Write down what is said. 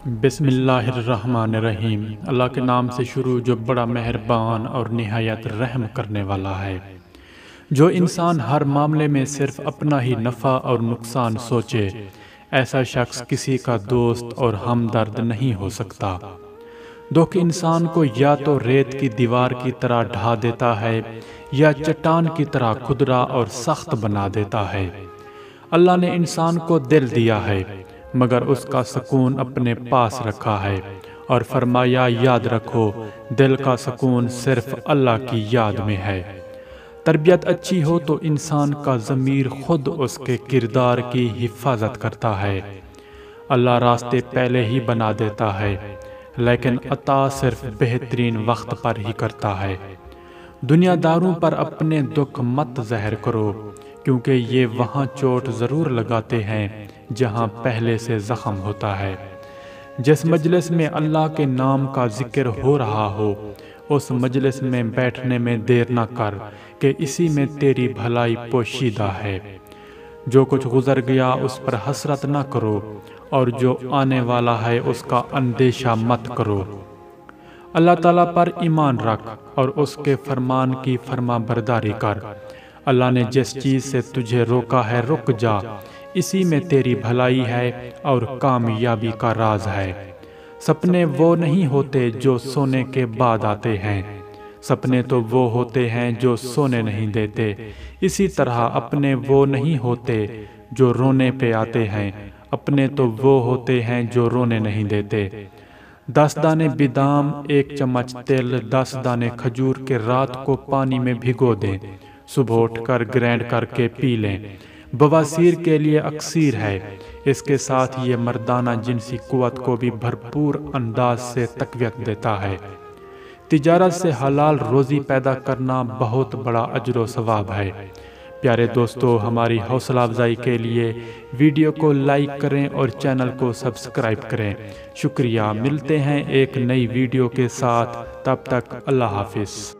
بسم اللہ الرحمن الرحیم۔ اللہ کے نام سے شروع جو بڑا مہربان اور نہایت رحم کرنے والا ہے۔ جو انسان ہر معاملے میں صرف اپنا ہی نفع اور نقصان سوچے، ایسا شخص کسی کا دوست اور ہمدرد نہیں ہو سکتا۔ دکھ انسان کو یا تو ریت کی دیوار کی طرح ڈھا دیتا ہے یا چٹان کی طرح کھدرا اور سخت بنا دیتا ہے۔ اللہ نے انسان کو دل دیا ہے، مگر اس کا سکون اپنے پاس رکھا ہے، اور فرمایا یاد رکھو دل کا سکون صرف اللہ کی یاد میں ہے۔ تربیت اچھی ہو تو انسان کا ضمیر خود اس کے کردار کی حفاظت کرتا ہے۔ اللہ راستے پہلے ہی بنا دیتا ہے، لیکن عطا صرف بہترین وقت پر ہی کرتا ہے۔ دنیا داروں پر اپنے دکھ مت ظاہر کرو، کیونکہ یہ وہاں چوٹ ضرور لگاتے ہیں جہاں پہلے سے زخم ہوتا ہے۔ جس مجلس میں اللہ کے نام کا ذکر ہو رہا ہو، اس مجلس میں بیٹھنے میں دیر نہ کر کہ اسی میں تیری بھلائی پوشیدہ ہے۔ جو کچھ گزر گیا اس پر حسرت نہ کرو، اور جو آنے والا ہے اس کا اندیشہ مت کرو۔ اللہ تعالیٰ پر ایمان رکھ اور اس کے فرمان کی فرما برداری کر۔ اللہ نے جس چیز سے تجھے روکا ہے رک جا، اسی میں تیری بھلائی ہے اور کامیابی کا راز ہے۔ سپنے وہ نہیں ہوتے جو سونے کے بعد آتے ہیں، سپنے تو وہ ہوتے ہیں جو سونے نہیں دیتے۔ اسی طرح اپنے وہ نہیں ہوتے جو رونے پہ آتے ہیں، اپنے تو وہ ہوتے ہیں جو رونے نہیں دیتے۔ 10 دانے بادام، 1 چمچ تل، 10 دانے کھجور کے رات کو پانی میں بھگو دیں، صبح اٹھ کر گرینڈ کر کے پی لیں۔ بواسیر کے لیے اکسیر ہے، اس کے ساتھ یہ مردانہ جنسی قوت کو بھی بھرپور انداز سے تقویت دیتا ہے۔ تجارت سے حلال روزی پیدا کرنا بہت بڑا اجر و ثواب ہے۔ پیارے دوستو، ہماری حوصلہ افزائی کے لیے ویڈیو کو لائک کریں اور چینل کو سبسکرائب کریں۔ شکریہ۔ ملتے ہیں ایک نئی ویڈیو کے ساتھ، تب تک اللہ حافظ۔